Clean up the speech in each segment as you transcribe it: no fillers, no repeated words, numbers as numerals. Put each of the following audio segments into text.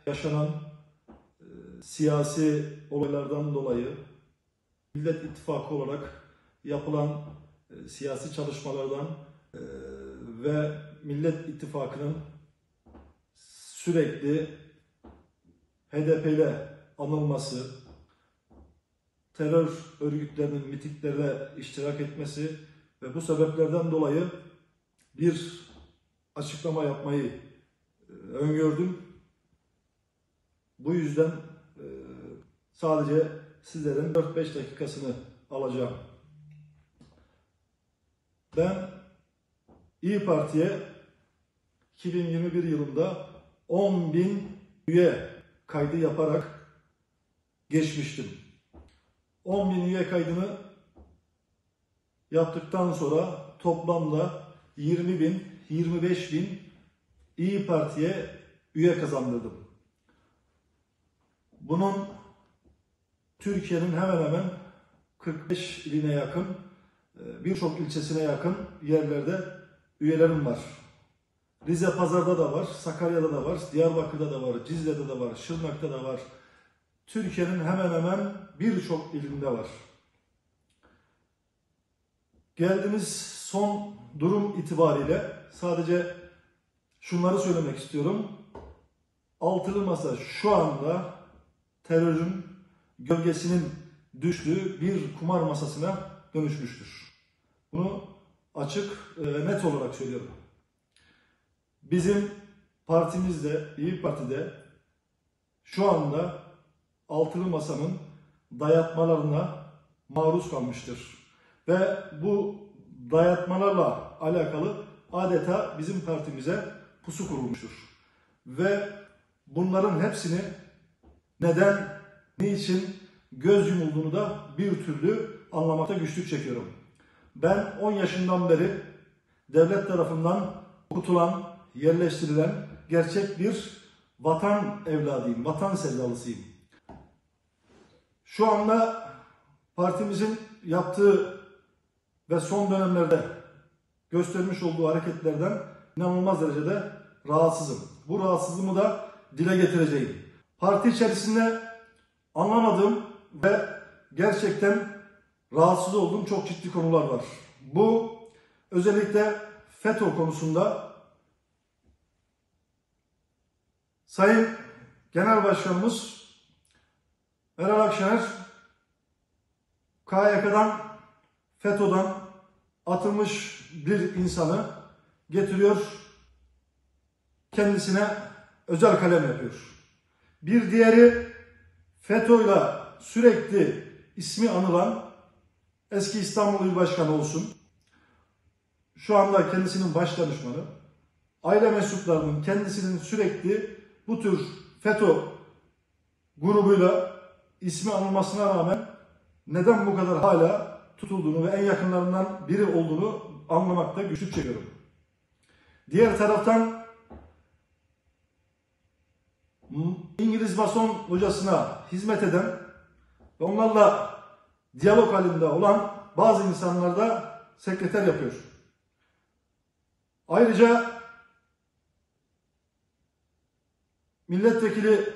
yaşanan siyasi olaylardan dolayı Millet İttifakı olarak yapılan siyasi çalışmalardan ve Millet İttifakı'nın sürekli HDP ile anılması, terör örgütlerinin mitinglerine iştirak etmesi ve bu sebeplerden dolayı bir açıklama yapmayı öngördüm. Bu yüzden sadece sizlerin 4-5 dakikasını alacağım. Ben İYİ Parti'ye 2021 yılında 10.000 üye kaydı yaparak geçmiştim. 10.000 üye kaydını yaptıktan sonra toplamda 20.000, 25.000 İYİ Parti'ye üye kazandırdım. Bunun Türkiye'nin hemen hemen 45 iline yakın, birçok ilçesine yakın yerlerde üyelerim var. Rize Pazar'da da var, Sakarya'da da var, Diyarbakır'da da var, Cizre'de de var, Şırnak'ta da var. Türkiye'nin hemen hemen birçok ilinde var. Geldiğimiz son durum itibariyle sadece şunları söylemek istiyorum. Altılı Masa şu anda terörün gölgesinin düştüğü bir kumar masasına dönüşmüştür. Bunu açık ve net olarak söylüyorum. Bizim partimizde, İYİ Parti'de şu anda Altılı Masa'nın dayatmalarına maruz kalmıştır. Ve bu dayatmalarla alakalı adeta bizim partimize pusu kurulmuştur. Ve bunların hepsini neden, niçin göz yumulduğunu da bir türlü anlamakta güçlük çekiyorum. Ben 10 yaşından beri devlet tarafından okutulan, yerleştirilen gerçek bir vatan evladıyım, vatan sevdalısıyım. Şu anda partimizin yaptığı ve son dönemlerde göstermiş olduğu hareketlerden inanılmaz derecede rahatsızım. Bu rahatsızlığımı da dile getireceğim. Parti içerisinde anlamadığım ve gerçekten rahatsız olduğum çok ciddi konular var. Bu özellikle FETÖ konusunda Sayın Genel Başkanımız Meral Akşener KYK'dan, FETÖ'den atılmış bir insanı getiriyor, kendisine özel kalem yapıyor. Bir diğeri FETÖ'yle sürekli ismi anılan eski İstanbul İl Başkanı olsun, şu anda kendisinin baş danışmanı, aile mensuplarının kendisinin sürekli bu tür FETÖ grubuyla ismi anılmasına rağmen neden bu kadar hala tutulduğunu ve en yakınlarından biri olduğunu anlamakta güçlük çekiyorum. Diğer taraftan İngiliz Mason hocasına hizmet eden ve onlarla diyalog halinde olan bazı insanlar da sekreter yapıyor. Ayrıca milletvekili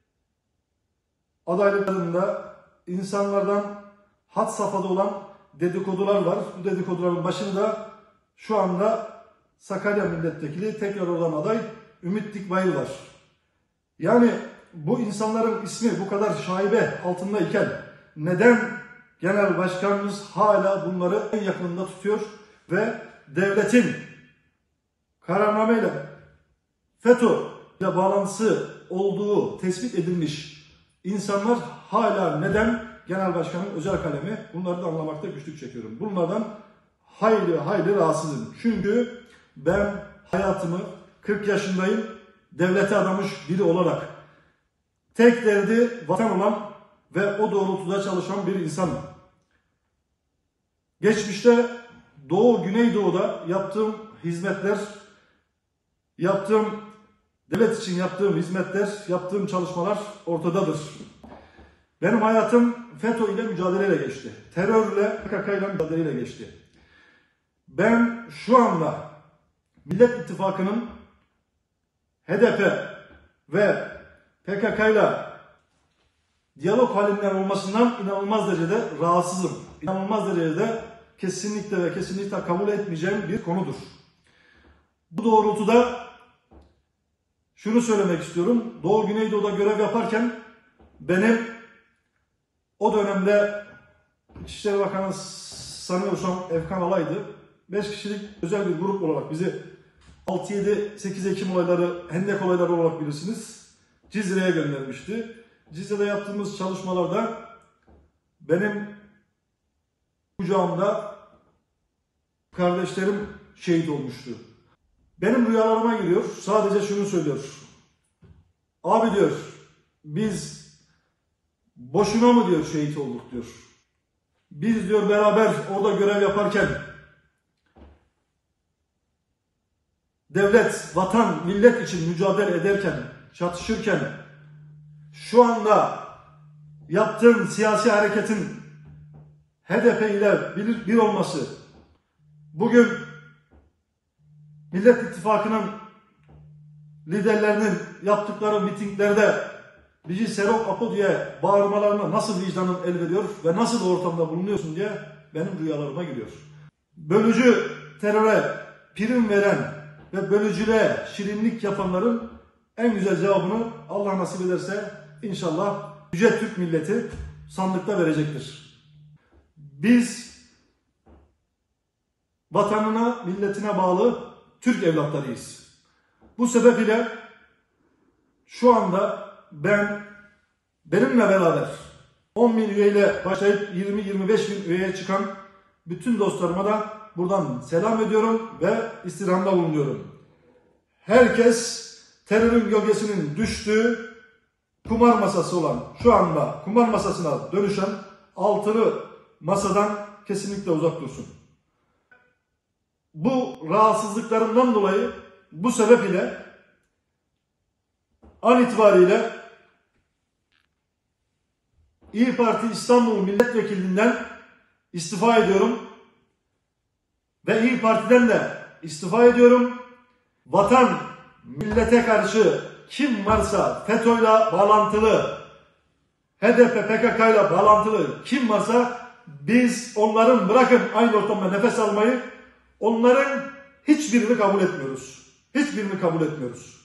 adaylıklarında insanlardan had safhada olan dedikodular var. Bu dedikoduların başını da şu anda Sakarya milletvekili tekrar olan aday Ümit Dikbayır var. Yani bu insanların ismi bu kadar şaibe altındayken neden genel başkanımız hala bunları en yakınında tutuyor ve devletin kararnameyle FETÖ ile bağlantısı olduğu tespit edilmiş insanlar hala neden genel başkanın özel kalemi, bunları da anlamakta güçlük çekiyorum. Bunlardan hayli rahatsızım. Çünkü ben hayatımı 40 yaşındayım, devlete adamış biri olarak tek derdi vatan olan ve o doğrultuda çalışan bir insanım. Geçmişte Doğu, Güneydoğu'da yaptığım hizmetler, devlet için yaptığım hizmetler, yaptığım çalışmalar ortadadır. Benim hayatım FETÖ ile mücadeleyle geçti. Terörle, PKK ile mücadeleyle geçti. Ben şu anda Millet İttifakı'nın HDP ve PKK'yla diyalog halinden olmasından inanılmaz derecede rahatsızım. İnanılmaz derecede kesinlikle ve kesinlikle kabul etmeyeceğim bir konudur. Bu doğrultuda şunu söylemek istiyorum. Doğu Güneydoğu'da görev yaparken benim o dönemde İçişleri Bakanı sanıyorsam Efkan Alay'dı. 5 kişilik özel bir grup olarak bizi 6-7-8 Ekim olayları, Hendek olayları olarak bilirsiniz, Cizre'ye göndermişti. Cizre'de yaptığımız çalışmalarda benim kucağımda kardeşlerim şehit olmuştu. Benim rüyalarıma giriyor, sadece şunu söylüyor. Abi diyor, biz boşuna mı diyor şehit olduk diyor. Biz diyor beraber orada görev yaparken devlet, vatan, millet için mücadele ederken, çatışırken şu anda yaptığın siyasi hareketin HDP ile bir olması, bugün Millet İttifakı'nın liderlerinin yaptıkları mitinglerde bizi Serok Apo diye bağırmalarına nasıl vicdanın el veriyor ve nasıl ortamda bulunuyorsun diye benim rüyalarıma giriyor. Bölücü teröre prim veren ve bölücülüğe şirinlik yapanların en güzel cevabını Allah nasip ederse inşallah Yüce Türk milleti sandıkta verecektir. Biz vatanına, milletine bağlı Türk evlatlarıyız. Bu sebeple şu anda benimle beraber 10 bin üyeyle başlayıp 20-25 bin üyeye çıkan bütün dostlarıma da buradan selam ediyorum ve istirhamda bulunuyorum. Herkes terörün gölgesinin düştüğü kumar masası olan, şu anda kumar masasına dönüşen altılı masadan kesinlikle uzak dursun. Bu rahatsızlıklarından dolayı, bu sebep ile an itibariyle İYİ Parti İstanbul Milletvekilliğinden istifa ediyorum ve İYİ Parti'den de istifa ediyorum. Vatan, millete karşı kim varsa, FETÖ'yle bağlantılı, HDP, PKK'yla bağlantılı kim varsa biz onların, bırakın aynı ortamda nefes almayı, onların hiçbirini kabul etmiyoruz. Hiçbirini kabul etmiyoruz.